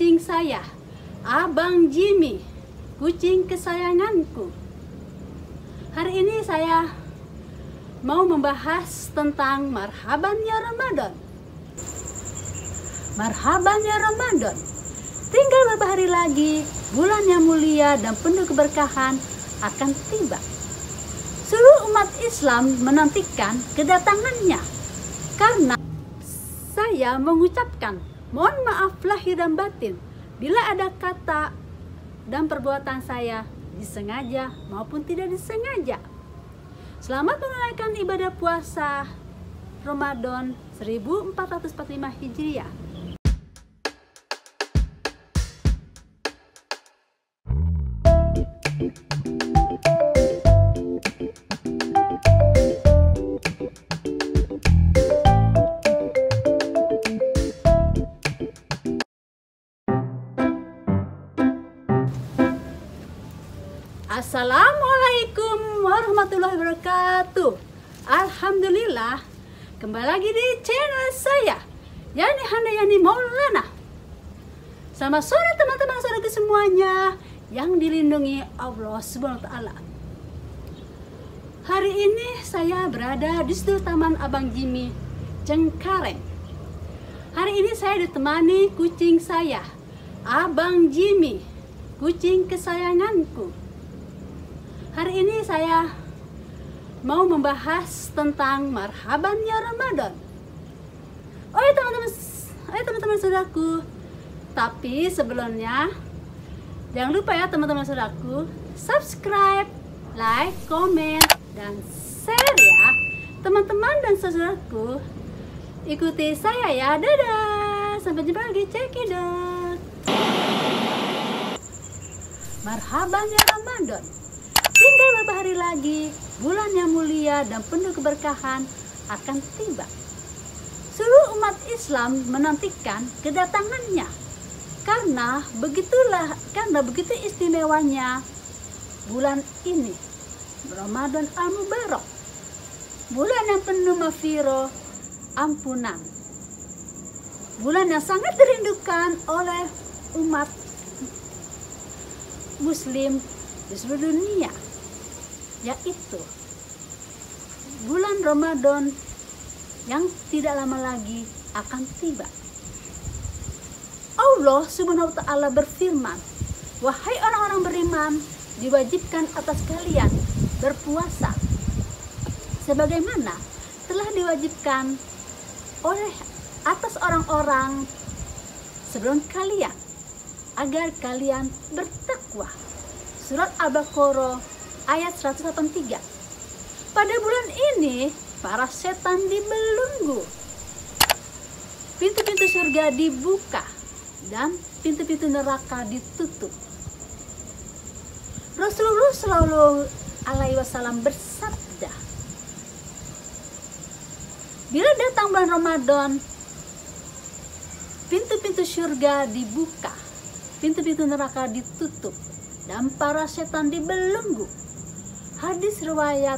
kucing saya, Abang Jimmy, kucing kesayanganku. Hari ini saya mau membahas tentang marhabannya Ramadan. Marhabannya Ramadan. Tinggal beberapa hari lagi, bulan yang mulia dan penuh keberkahan akan tiba. Seluruh umat Islam menantikan kedatangannya. Karena saya mengucapkan mohon maaf lahir dan batin bila ada kata dan perbuatan saya disengaja maupun tidak disengaja. Selamat menunaikan ibadah puasa Ramadan 1445 Hijriah. Assalamualaikum warahmatullahi wabarakatuh. Alhamdulillah, kembali lagi di channel saya, Yani Handayani Maulana. Selamat sore teman-teman saudaraku semuanya yang dilindungi Allah Subhanahu wa Ta'ala. Hari ini saya berada di studio Taman Abang Jimmy, Cengkareng. Hari ini saya ditemani kucing saya, Abang Jimmy, kucing kesayanganku. Hari ini saya mau membahas tentang marhabannya Ramadan. Oh ya teman-teman saudaraku. Tapi sebelumnya jangan lupa ya teman-teman saudaraku, subscribe, like, komen, dan share ya. Teman-teman dan saudaraku, ikuti saya ya. Dadah. Sampai jumpa lagi. Cekidot. Marhabannya Ramadan. Tinggal beberapa hari lagi, bulan yang mulia dan penuh keberkahan akan tiba. Seluruh umat Islam menantikan kedatangannya. Karena begitu istimewanya bulan ini, Ramadan Al-Mubarak. Bulan yang penuh maghfirah, ampunan. Bulan yang sangat dirindukan oleh umat Muslim di seluruh dunia, yaitu bulan Ramadan yang tidak lama lagi akan tiba. Allah Subhanahu wa Ta'ala berfirman, wahai orang-orang beriman, diwajibkan atas kalian berpuasa sebagaimana telah diwajibkan oleh atas orang-orang sebelum kalian, agar kalian bertakwa. Surat Al-Baqarah ayat 183. Pada bulan ini para setan dibelenggu, pintu-pintu surga dibuka, dan pintu-pintu neraka ditutup. Rasulullah Shallallahu Alaihi Wasallam bersabda, bila datang bulan Ramadan, pintu-pintu surga dibuka, pintu-pintu neraka ditutup, dan para setan dibelenggu. Hadis riwayat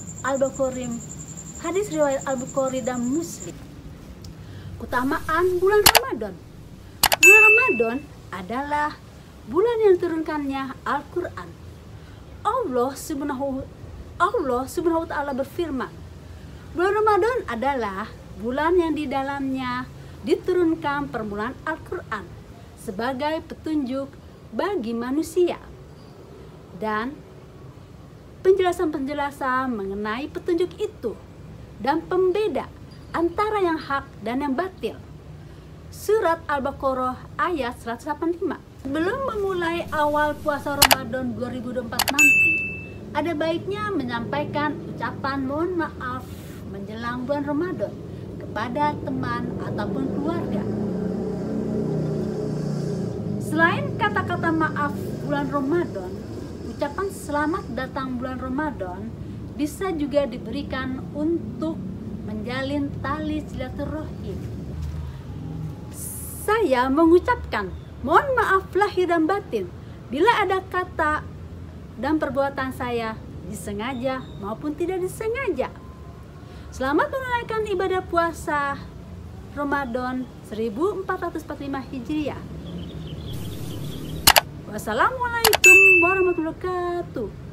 Al-Bukhari dan Muslim. Keutamaan bulan Ramadan. Bulan Ramadan adalah bulan yang diturunkannya Al-Quran. Allah Subhanahu wa Ta'ala berfirman, bulan Ramadan adalah bulan yang di dalamnya diturunkan permulaan Al-Quran sebagai petunjuk bagi manusia, dan penjelasan-penjelasan mengenai petunjuk itu dan pembeda antara yang hak dan yang batil. Surat Al-Baqarah ayat 185. Sebelum memulai awal puasa Ramadan 2024 nanti, ada baiknya menyampaikan ucapan mohon maaf menjelang bulan Ramadan kepada teman ataupun keluarga. Selain kata-kata maaf bulan Ramadan, ucapan selamat datang bulan Ramadan bisa juga diberikan untuk menjalin tali silaturahim. Saya mengucapkan mohon maaf lahir dan batin bila ada kata dan perbuatan saya disengaja maupun tidak disengaja. Selamat menunaikan ibadah puasa Ramadan 1445 Hijriah. Wassalamualaikum warahmatullahi wabarakatuh.